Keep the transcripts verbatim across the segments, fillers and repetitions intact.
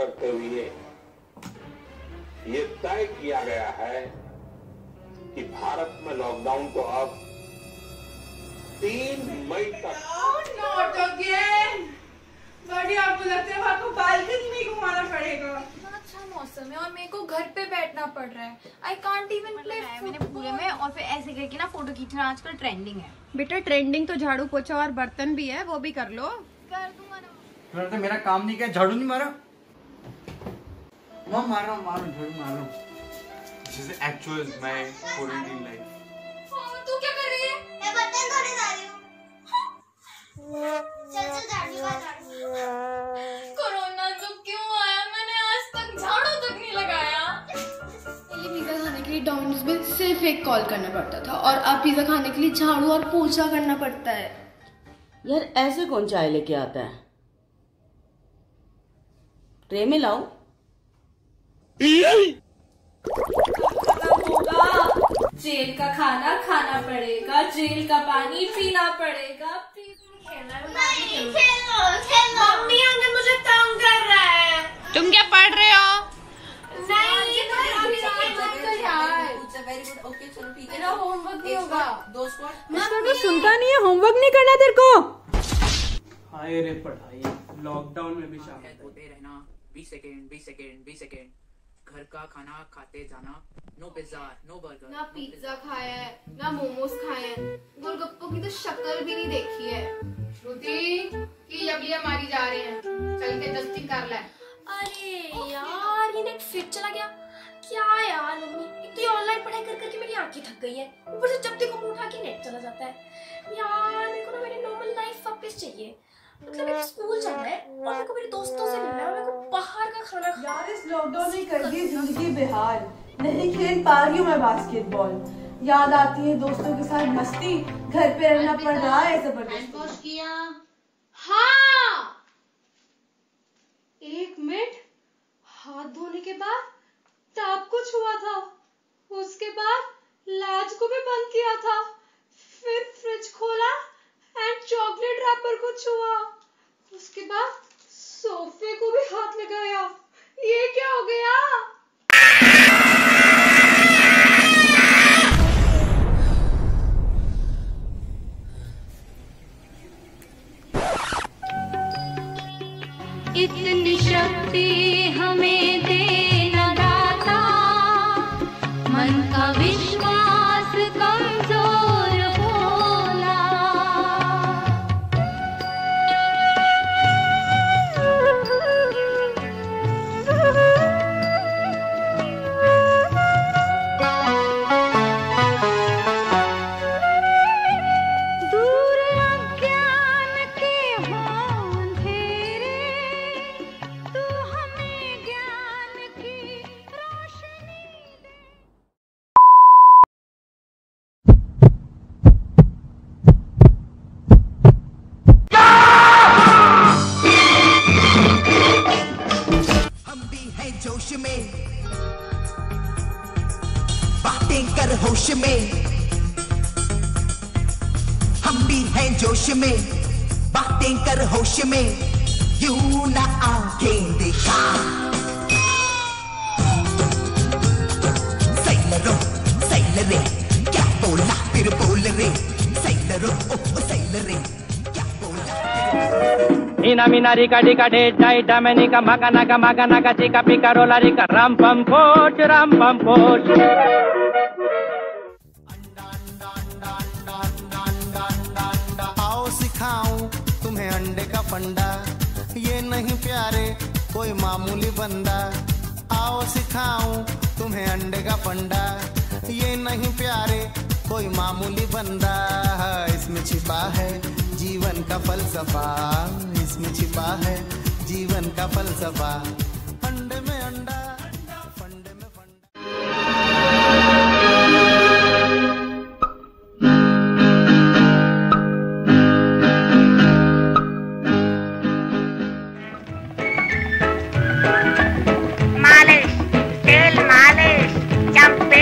रखते हुए ये तय किया गया है कि भारत में लॉकडाउन को अब तीन मई तक। Not again. बड़ी आपको लगता है आपको बालकनी में घुमाना पड़ेगा। अच्छा मौसम है और मेरे को घर पे बैठना पड़ रहा है। I can't even play. मैंने पूरे में और फिर ऐसे करके ना फोटो खींचना आजकल ट्रेंडिंग है। बेटा ट्रेंडिंग तो झाड़ू पोछा और बर्तन भी है, वो भी कर लो। कर दूंगा ना। तो मेरा काम नहीं किया, झाड़ू नहीं मारा। मैं मार रहा हूँ, मारो झाड़ू मार रहा हूँ। This is actual my quarantine life. तू क्या कर रही है? मैं बर्तन धोने जा रही हूँ। चल चल झाड़ू लगा झाड़ू। कोरोना तो क्यों आया? मैंने आज तक झाड़ू तक नहीं लगाया। पहले पिज्जा खाने के लिए डोमिनोज में सिर्फ एक कॉल करना पड़ता था और अब पिज्जा खाने के लिए झाड़ू और पोछा करना पड़ता है। यार ऐसे कौन चाय लेके आता है? ट्रे में लाओ। जेल का खाना खाना पड़ेगा, जेल का पानी पीना पड़ेगा। नहीं खेलो खेलो। मम्मी अंकल मुझे तंग कर रहा है। तुम क्या पढ़ रहे हो? नहीं यार, वेरी गुड, ओके चलो ठीक है। मेरा होमवर्क नहीं होगा। दो स्क्वाड। इसका तो सुनता नहीं है, होमवर्क नहीं करना तेरे को। हाय रे पढ़ाई, लॉकडाउन में भी शामिल होते रहना। बीस सेकेंड बीस सेकेंड बीस सेकेंड घर का खाना खाते जाना। No pizza no burger. ना पिज्जा खाया है ना मोमोज खाए हैं, गोलगप्पों की तो शक्ल भी नहीं देखी है। श्रुति की जबलियां मारी जा रही हैं, चल के डस्टिंग कर ले। अरे यार ये नेट फिर चला गया क्या यार। मम्मी एक तो ऑनलाइन पढ़ाई कर करके मेरी आंखें थक गई है, ऊपर से जब देखो उठा के नेट चला जाता है। यार मेरे को ना मेरी नॉर्मल लाइफ वापस चाहिए। मतलब मेरे स्कूल जाना है और मेरे को मेरे दोस्तों से मिलना है, मेरे को बाहर का खाना। यार इस लॉकडाउन ने कर दी जिंदगी बेहाल। नहीं खेल पा रही हूँ मैं बास्केटबॉल। याद आती है दोस्तों के साथ मस्ती, घर पे रहना पड़ रहा है जबरदस्ती। किया। हाँ एक मिनट, हाथ धोने के बाद टैप को छुआ था, उसके बाद लाज को भी बंद किया था, फिर फ्रिज खोला एंड चॉकलेट रैपर को छुआ, उसके बाद सोफे को भी हाथ लगाया। ये क्या हो गया? इतनी शक्ति हमें देना दाता, मन का विश्वास कमजोर होला। दूर अज्ञान के हों अंधेरे, तू हमें ज्ञान की रोशनी दे। हम भी हैं जोश में, बातें कर होश में। हम भी हैं जोश में, बातें कर होश में। यूं ना आंखें दिखा। सैलरो सैलरे क्या बोला फिर बोल रे। सैलरो ओ सैलरे क्या बोला। Ina mina rika dika de dai damenika magana magana ka chika pika rola rika ram pam poch ram pam poch. आओ सिखाऊं तुम्हें अंडे का फंडा, ये नहीं प्यारे कोई मामूली बंदा। आओ सिखाऊं तुम्हें अंडे का फंडा, ये नहीं प्यारे कोई मामूली बंदा। इसमें छिपा है जीवन का फलसफा, इसमें छिपा है जीवन का फलसफा। अंडे में अंडा, फंडे में फंडा। मालिश तेल मालिश चंपे।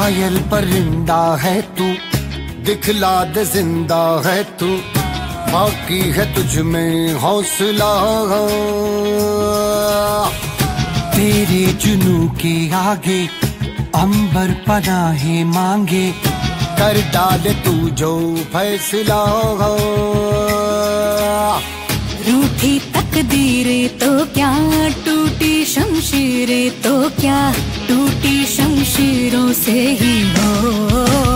घायल परिंदा है तू, दिखला दे जिंदा है तू, बाकी है तुझ में हौसला। तेरे जुनू के आगे अंबर पनाहे मांगे, कर डाले तू जो फैसला। रूठी तकदीरें तो क्या, टूटी शमशीरें तो क्या, टूटी शमशीरों से ही हो